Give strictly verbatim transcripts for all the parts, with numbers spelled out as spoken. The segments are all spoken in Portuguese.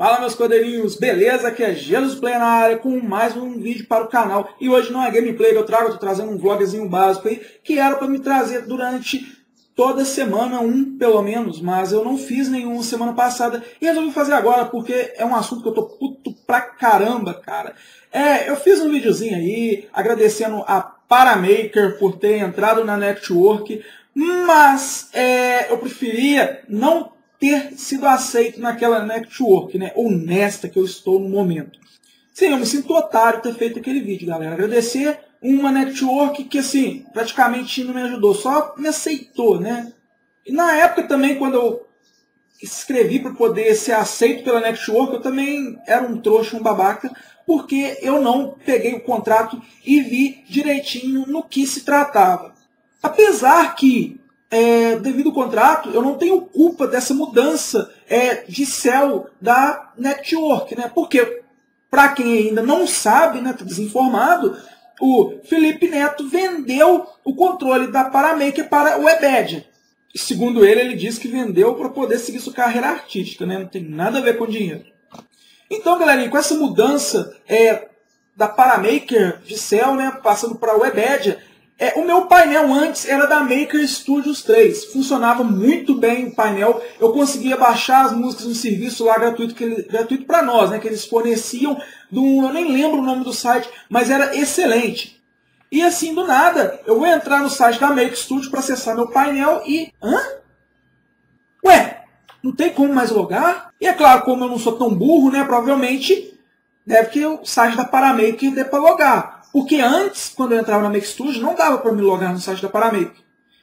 Fala meus codeirinhos, beleza? Aqui é Jesus Play na área com mais um vídeo para o canal. E hoje não é gameplay que eu trago, eu tô trazendo um vlogzinho básico aí, que era para me trazer durante toda semana, um pelo menos, mas eu não fiz nenhum semana passada e resolvi fazer agora porque é um assunto que eu tô puto pra caramba, cara. É, eu fiz um videozinho aí agradecendo a Paramaker por ter entrado na network, mas é, eu preferia não ter sido aceito naquela network, né? Ou nesta que eu estou no momento. Sim, eu me sinto otário ter feito aquele vídeo, galera. Agradecer uma network que, assim, praticamente não me ajudou, só me aceitou, né? E na época também, quando eu escrevi para poder ser aceito pela network, eu também era um trouxa, um babaca, porque eu não peguei o contrato e vi direitinho no que se tratava. Apesar que, É, devido ao contrato, eu não tenho culpa dessa mudança é, de céu da network, né? Porque, para quem ainda não sabe, né, tá desinformado, o Felipe Neto vendeu o controle da Paramaker para o Webedia. Segundo ele, ele disse que vendeu para poder seguir sua carreira artística, né? Não tem nada a ver com dinheiro. Então, galerinha, com essa mudança é, da Paramaker de céu, né, passando para o Webedia, É, o meu painel antes era da Maker Studios três. Funcionava muito bem o painel. Eu conseguia baixar as músicas no serviço lá gratuito, que ele, gratuito para nós, né, que eles forneciam. Do, eu nem lembro o nome do site, mas era excelente. E assim, do nada, eu vou entrar no site da Maker Studios para acessar meu painel e... Hã? Ué, não tem como mais logar? E é claro, como eu não sou tão burro, né, provavelmente deve que o site da Paramaker dê para logar. Porque antes, quando eu entrava na Maker Studio, não dava para me logar no site da Paramaker.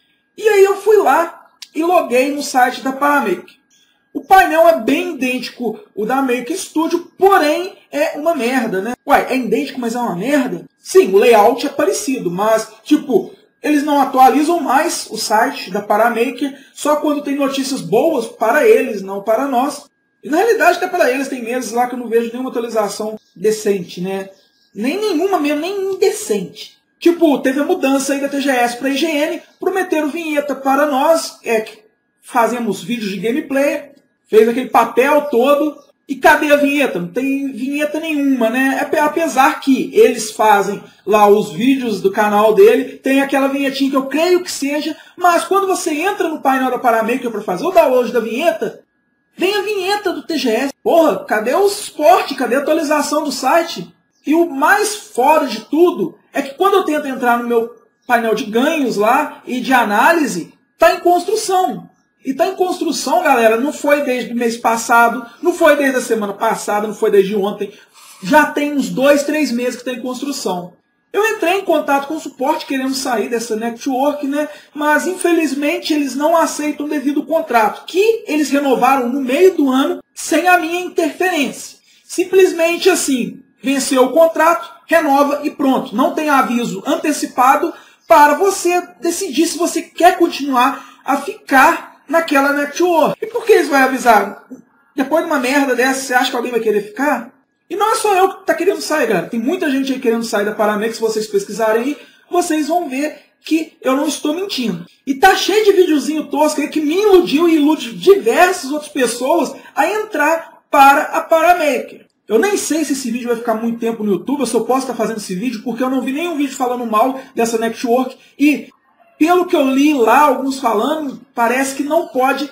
E aí eu fui lá e loguei no site da Paramaker. O painel é bem idêntico ao da Maker Studio, porém é uma merda, né? Ué, é idêntico, mas é uma merda? Sim, o layout é parecido, mas, tipo, eles não atualizam mais o site da Paramaker só quando tem notícias boas para eles, não para nós. E na realidade, até para eles, tem meses lá que eu não vejo nenhuma atualização decente, né? Nem nenhuma mesmo, nem indecente. Tipo, teve a mudança aí da T G S para I G N, prometeram vinheta para nós, é que fazemos vídeos de gameplay, fez aquele papel todo, e cadê a vinheta? Não tem vinheta nenhuma, né? Apesar que eles fazem lá os vídeos do canal dele, tem aquela vinhetinha que eu creio que seja, mas quando você entra no painel da Paramaker para fazer o download da vinheta, vem a vinheta do T G S. Porra, cadê o suporte? Cadê a atualização do site? E o mais foda de tudo é que quando eu tento entrar no meu painel de ganhos lá e de análise, está em construção. E está em construção, galera, não foi desde o mês passado, não foi desde a semana passada, não foi desde ontem. Já tem uns dois, três meses que está em construção. Eu entrei em contato com o suporte querendo sair dessa network, né? Mas infelizmente eles não aceitam devido ao contrato, que eles renovaram no meio do ano sem a minha interferência. Simplesmente assim. Venceu o contrato, renova e pronto. Não tem aviso antecipado para você decidir se você quer continuar a ficar naquela network. E por que eles vão avisar? Depois de uma merda dessa, você acha que alguém vai querer ficar? E não é só eu que está querendo sair, galera. Tem muita gente aí querendo sair da Paramaker. Se vocês pesquisarem aí, vocês vão ver que eu não estou mentindo. E tá cheio de videozinho tosco aí que me iludiu e ilude diversas outras pessoas a entrar para a Paramaker. Eu nem sei se esse vídeo vai ficar muito tempo no YouTube, eu só posso estar fazendo esse vídeo, porque eu não vi nenhum vídeo falando mal dessa network. E, pelo que eu li lá, alguns falando, parece que não pode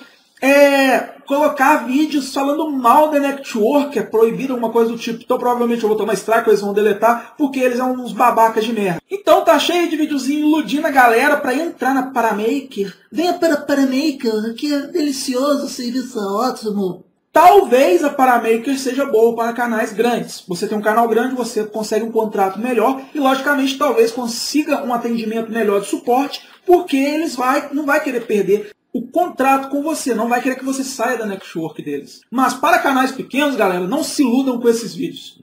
é, colocar vídeos falando mal da network, é proibido, alguma coisa do tipo. Então, provavelmente eu vou tomar strike, eles vão deletar, porque eles são uns babacas de merda. Então, tá cheio de videozinho iludindo a galera para entrar na Paramaker. Venha para a Paramaker, que é delicioso, o serviço é ótimo. Talvez a Paramaker seja boa para canais grandes. Você tem um canal grande, você consegue um contrato melhor e, logicamente, talvez consiga um atendimento melhor de suporte, porque eles vai, não vai querer perder o contrato com você, não vai querer que você saia da network deles. Mas para canais pequenos, galera, não se iludam com esses vídeos.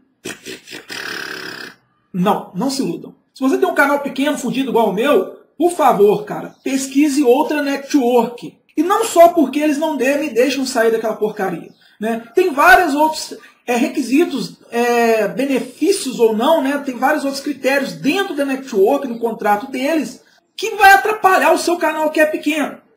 Não, não se iludam. Se você tem um canal pequeno, fudido igual o meu, por favor, cara, pesquise outra network. E não só porque eles não me deixam sair daquela porcaria, né? Tem vários outros é, requisitos, é, benefícios ou não, né? Tem vários outros critérios dentro da network, no contrato deles, que vai atrapalhar o seu canal que é pequeno.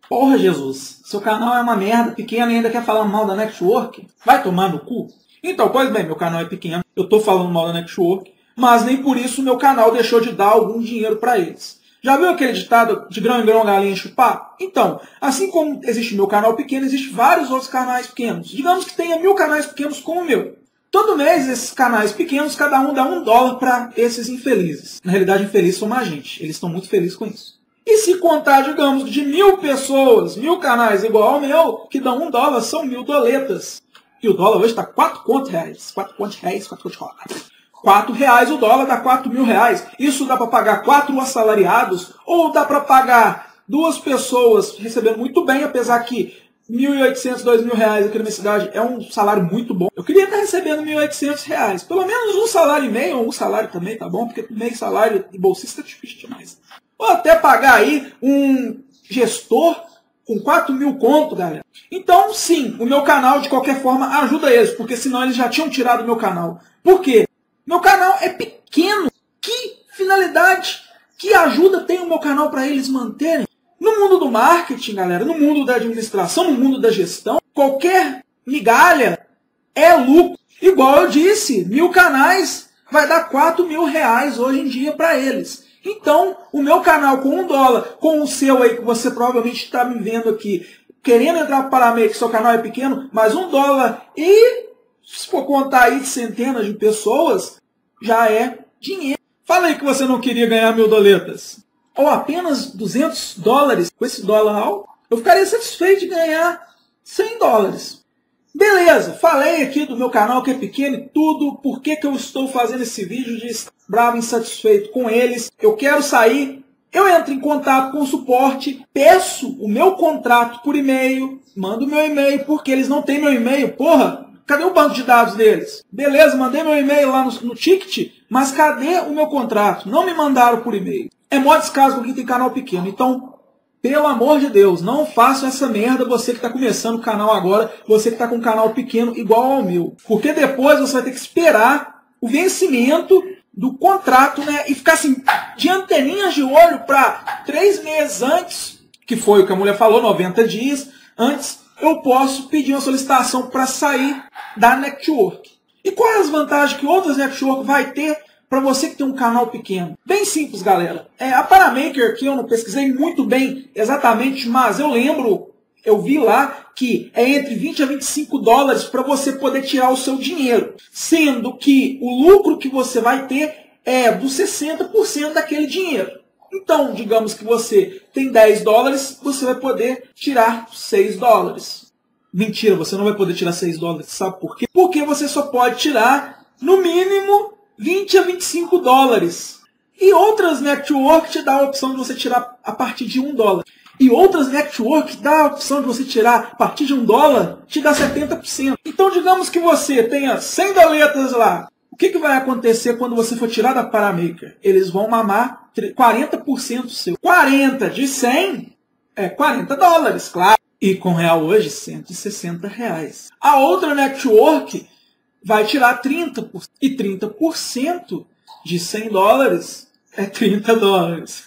Porra, Jesus, seu canal é uma merda pequena e ainda quer falar mal da network? Vai tomar no cu? Então, pois bem, meu canal é pequeno, eu tô falando mal da network, mas nem por isso o meu canal deixou de dar algum dinheiro para eles. Já viu aquele ditado de grão em grão galinha enche o papo? Então, assim como existe meu canal pequeno, existem vários outros canais pequenos. Digamos que tenha mil canais pequenos como o meu. Todo mês, esses canais pequenos, cada um dá um dólar para esses infelizes. Na realidade, infelizes são a gente. Eles estão muito felizes com isso. E se contar, digamos, de mil pessoas, mil canais igual ao meu, que dão um dólar, são mil doletas. E o dólar hoje está quatro contos reais. Quatro contos reais, quatro contos reais. Quatro reais o dólar dá quatro mil reais. Isso dá para pagar quatro assalariados ou dá para pagar duas pessoas recebendo muito bem, apesar que mil e oitocentos, dois mil reais aqui na minha cidade é um salário muito bom. Eu queria estar recebendo mil e oitocentos reais. Pelo menos um salário e meio, ou um salário também, tá bom? Porque meio salário de bolsista é difícil demais. Ou até pagar aí um gestor com quatro mil conto, galera. Então, sim, o meu canal, de qualquer forma, ajuda eles, porque senão eles já tinham tirado o meu canal. Por quê? Meu canal é pequeno. Que finalidade, que ajuda tem o meu canal para eles manterem? No mundo do marketing, galera, no mundo da administração, no mundo da gestão, qualquer migalha é lucro. Igual eu disse, mil canais vai dar quatro mil reais hoje em dia para eles. Então, o meu canal com um dólar, com o seu aí, que você provavelmente está me vendo aqui, querendo entrar para o Paramake, seu canal é pequeno, mas um dólar e, se for contar aí de centenas de pessoas, já é dinheiro. Fala aí que você não queria ganhar mil doletas. Ou apenas duzentos dólares, com esse dólar alto, eu ficaria satisfeito de ganhar cem dólares. Beleza, falei aqui do meu canal que é pequeno e tudo, por que que eu estou fazendo esse vídeo de estar bravo e insatisfeito com eles. Eu quero sair, eu entro em contato com o suporte, peço o meu contrato por e-mail, mando o meu e-mail, porque eles não têm meu e-mail, porra, cadê o banco de dados deles? Beleza, mandei meu e-mail lá no, no ticket, mas cadê o meu contrato? Não me mandaram por e-mail. É mó descaso com quem tem canal pequeno. Então, pelo amor de Deus, não faça essa merda você que está começando o canal agora, você que está com um canal pequeno igual ao meu. Porque depois você vai ter que esperar o vencimento do contrato, né? E ficar assim, de anteninhas de olho para três meses antes, que foi o que a mulher falou, noventa dias antes, eu posso pedir uma solicitação para sair da network. E quais as vantagens que outras network vai ter para você que tem um canal pequeno? Bem simples, galera. É, a Paramaker, que eu não pesquisei muito bem exatamente, mas eu lembro, eu vi lá que é entre vinte a vinte e cinco dólares para você poder tirar o seu dinheiro. Sendo que o lucro que você vai ter é dos sessenta por cento daquele dinheiro. Então, digamos que você tem dez dólares, você vai poder tirar seis dólares. Mentira, você não vai poder tirar seis dólares. Sabe por quê? Porque você só pode tirar, no mínimo, vinte a vinte e cinco dólares. E outras networks te dão a opção de você tirar a partir de um dólar. E outras networks dão a opção de você tirar a partir de um dólar, te dá setenta por cento. Então, digamos que você tenha cem doletas lá. O que, que vai acontecer quando você for tirar da Paramaker? Eles vão mamar quarenta por cento seu. quarenta de cem é quarenta dólares, claro. E com real hoje, cento e sessenta reais. A outra network vai tirar trinta por cento. E trinta por cento de cem dólares é trinta dólares.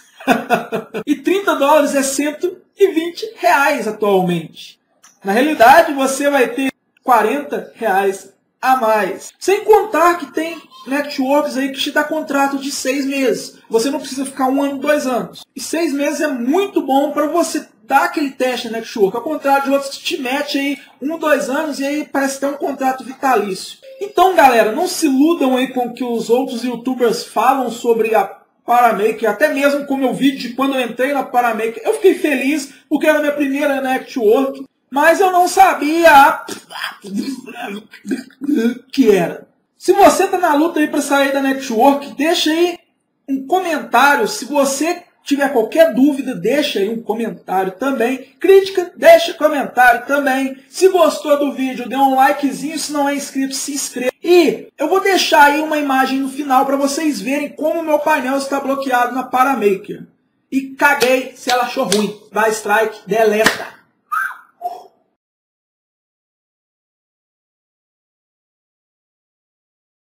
E trinta dólares é cento e vinte reais atualmente. Na realidade, você vai ter quarenta reais a mais. Sem contar que tem networks aí que te dá contrato de seis meses. Você não precisa ficar um ano, dois anos. E seis meses é muito bom para você dar aquele teste na network. Ao contrário de outros que te mete aí um, dois anos e aí parece ter um contrato vitalício. Então, galera, não se iludam aí com o que os outros youtubers falam sobre a Paramaker, até mesmo com o meu vídeo de quando eu entrei na Paramaker. Eu fiquei feliz porque era a minha primeira network, mas eu não sabia que era. Se você está na luta aí para sair da network, deixa aí um comentário. Se você tiver qualquer dúvida, deixa aí um comentário também. Crítica, deixa comentário também. Se gostou do vídeo, dê um likezinho. Se não é inscrito, se inscreva. E eu vou deixar aí uma imagem no final para vocês verem como o meu painel está bloqueado na Paramaker. E caguei se ela achou ruim. Dá strike, deleta.